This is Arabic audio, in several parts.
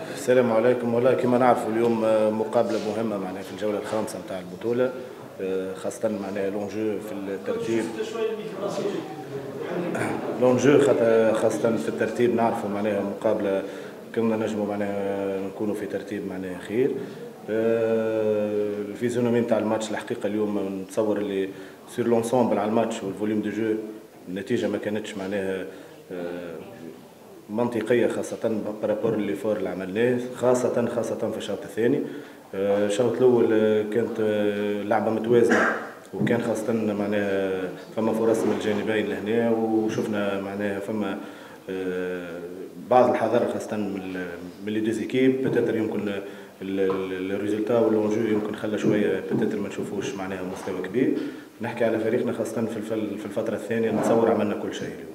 السلام عليكم. والله كما نعرفوا اليوم مقابلة مهمة معناها في الجولة الخامسة نتاع البطولة، خاصة معناها لونجو في الترتيب. لونجو خاصة في الترتيب نعرفوا معناها مقابلة كنا نجموا معناها نكونوا في ترتيب معناها خير. الفيزيونومي نتاع الماتش الحقيقة اليوم نتصور اللي سور لونسومبل على الماتش والفوليوم دو جو النتيجة ما كانتش معناها منطقيه، خاصه بارابور اللي فور اللي عملناه، خاصه في الشوط الثاني. الشوط الاول كانت لعبه متوازنه، وكان خاصه معناها فما فرص من الجانبين لهنا، وشفنا معناها فما بعض الحذر خاصه من لي ديزيكيب. بتاتر يمكن الريزلتا واللونجو يمكن خلى شويه بتاتر ما نشوفوش معناها مستوى كبير. نحكي على فريقنا خاصه في الفتره الثانيه، نتصور عملنا كل شيء اليوم.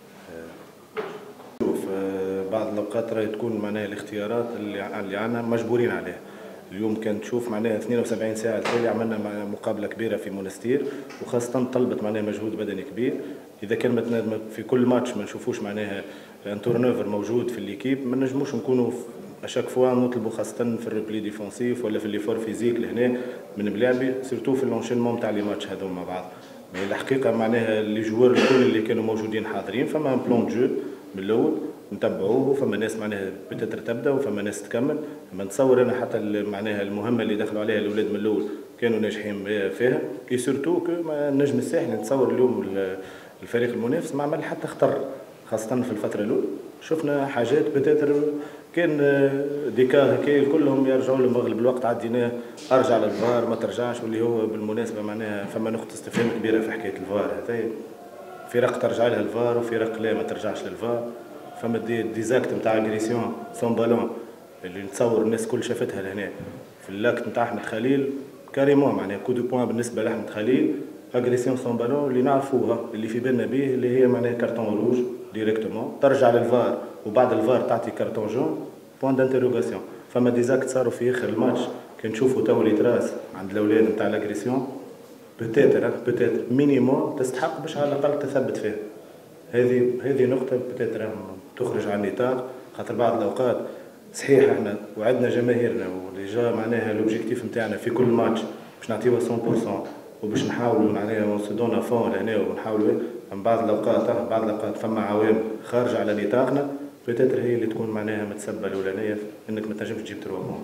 بعض الاوقات راهي تكون معناها الاختيارات اللي عندنا مجبورين عليها. اليوم كان تشوف معناها 72 ساعه التالي عملنا مقابله كبيره في مونستير، وخاصه طلبت معناها مجهود بدني كبير. اذا كان في كل ماتش ما نشوفوش معناها ان تورنوفر موجود في الليكيب، ما نجموش نكونوا اشاك فوا نطلبوا، خاصه في الريبلي ديفونسيف ولا في الليفور فيزيك لهنا من بلعبي، سيرتو في اللونشينمون تاع لي ماتش هذو مع بعض. مي الحقيقه معناها لي جوار الكل اللي كانوا موجودين حاضرين، فما بلان جو من الاول نتبعوه، فما ناس معناها بتتر تبدا وفما ناس تكمل. ما نتصور انا حتى معناها المهمه اللي دخلوا عليها الاولاد من الاول كانوا ناجحين فيها، كي سورتو كو النجم الساحلي نتصور اليوم الفريق المنافس ما عمل حتى خطر، خاصه في الفتره الاولى شفنا حاجات بتتر كان ديكا هكا كلهم يرجعوا لهم مغلب الوقت عديناه، ارجع للفار ما ترجعش، واللي هو بالمناسبه معناها فما نقطه استفهام كبيره في حكايه الفار هذايا. فرق ترجع لها الفار وفرق لا ما ترجعش للفار. فما ديزاكت نتاع اغريسيون سون بالون اللي نتصور الناس كل شافتها لهنا في اللاكت نتاع احمد خليل كاريمون، معناها كو دو بوان بالنسبه لاحمد خليل، اغريسيون سون بالون اللي نعرفوها اللي في بالنا به اللي هي معناها كارتون روج ديريكتومون، ترجع للفار وبعد الفار تعطي كارتون جون بوان دانتيروغاسيون. فما ديزاكت صاروا في اخر الماتش كان نشوفوا تو لي تراس عند الاولاد نتاع الاغريسيون، بتاتر مينيموم تستحق باش على الاقل تثبت فيها. هذه نقطه بتاتر تخرج عن النطاق، خاطر بعض الاوقات صحيح احنا وعدنا جماهيرنا واللي جا معناها لوبجيكتيف نتاعنا في كل ماتش باش نعطيوها 100% وباش نحاولوا معناها نسدونا فون لهنا ونحاولوا. من بعض الاوقات فما عوامل خارجه على نطاقنا بتاتر هي اللي تكون معناها متسببه الاولانيه انك ما تنجمش تجيب 3 بون.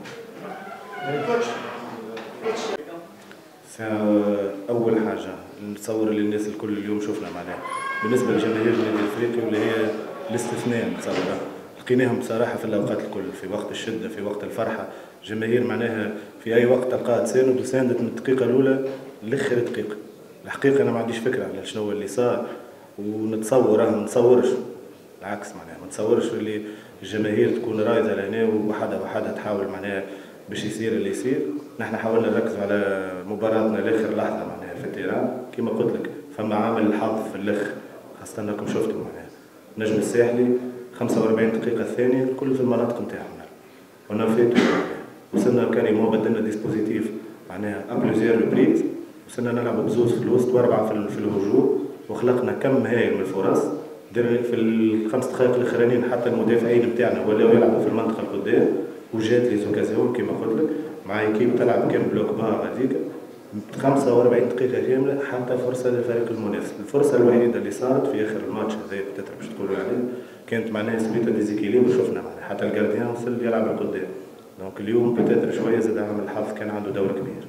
اول حاجه نتصور اللي الناس الكل اليوم شفنا معناها بالنسبه لجماهير النادي الافريقي واللي هي الاستثناء، نتصور لقيناهم بصراحه في الاوقات الكل، في وقت الشده في وقت الفرحه، جماهير معناها في اي وقت تلقاها تساند وساندت من الدقيقه الاولى لاخر دقيقه. الحقيقه انا ما عنديش فكره على شنو اللي صار، ونتصور ما نتصورش العكس، معناها ما نتصورش اللي الجماهير تكون رايده لهنا وحده تحاول معناها باش يصير اللي يصير. نحن حاولنا نركزوا على مباراتنا لاخر لحظه معناها في التيران، كما قلت لك فما عامل الحظ في الاخر، خاصه انكم شفتوا معناها نجم الساحلي 45 دقيقه الثانيه الكل في المناطق نتاعهم، وانا فاتوا وصلنا كاريمون بدلنا ديسبوزيتيف معناها ابلوزير ريبريز، وصلنا نلعبوا بزوز في الوسط واربعه في الهجوم، وخلقنا كم هائل من الفرص. في الخمس دقائق الاخرانيين حتى المدافعين نتاعنا ولاو يلعبوا في المنطقه القدام، وجات لي زوكازيون كما قلت لك مع ايكيب تلعب كان بلوك بار هذيك 45 دقيقه كامله حتى فرصه للفريق المنافس. الفرصه الوحيده اللي صارت في اخر الماتش هذا بتتر باش تقولوا عليه كانت معناها سبيتا ديزيكيليبر، شفنا معناها حتى الجارديان وصل يلعب القدام. دونك اليوم بتتر شويه زاد عامل الحظ كان عنده دور كبير.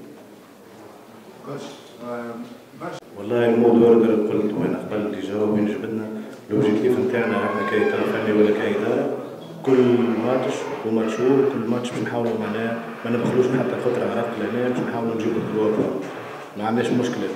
والله المود اوردر قلت وين قبل ديجا وين جبدنا لوبجيكتيف نتاعنا احنا كاي طرف فني ولا كاي اداره، كل ماتش وماتشور كل ماتش باش نحاولوا معناها ما نبخلوش حتى خطره عرق لهنا باش نحاولوا نجيبوا الدروب. ما عندناش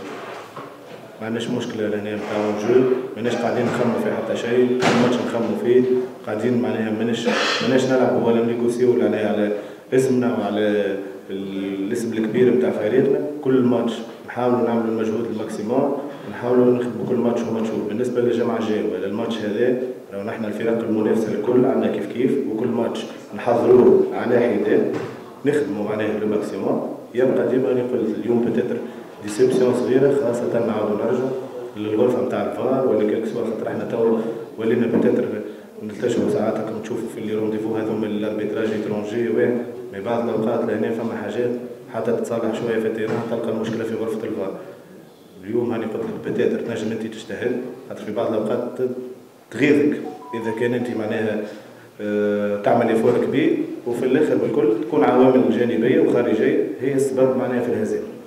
مشكله لهنا نتاع جو، ماناش قاعدين نخمموا في حتى شيء، كل ماتش نخمموا فيه قاعدين معناها ماناش نلعبوا ولا نيغوسيو ولا على اسمنا وعلى الاسم الكبير نتاع فريقنا. كل ماتش نحاولوا نعملوا المجهود الماكسيموم، نحاولوا نخدموا كل ماتش وماتشور. بالنسبه للجمعه الجايه ولا الماتش هذا لو نحن الفرق المنافسه الكل عندنا كيف وكل ماتش نحضروه على حده نخدموا معناها لو ماكسيموم. يبقى ديما نقول اليوم بتتر ديسيبسيون صغيره، خاصه نعاودوا نرجعوا للغرفه نتاع الفار ولا كيك سوا، خاطر احنا تو ولينا بتتر ونلتجئوا ساعات هكا نشوفوا في اللي رونديفو هذوما الاربيتراج اترونجي وين، مي بعض الاوقات لهنا فما حاجات حتى تتصالح شويه في التيران تلقى المشكله في غرفه الفار. اليوم هاني قلت لك بتاتر تنجم انت تجتهد، خاطر في بعض الاوقات تغيظك اذا كان انت معناها تعمل ايفور كبير وفي الاخر بالكل تكون عوامل جانبيه وخارجيه هي السبب معناها في الهزيمه.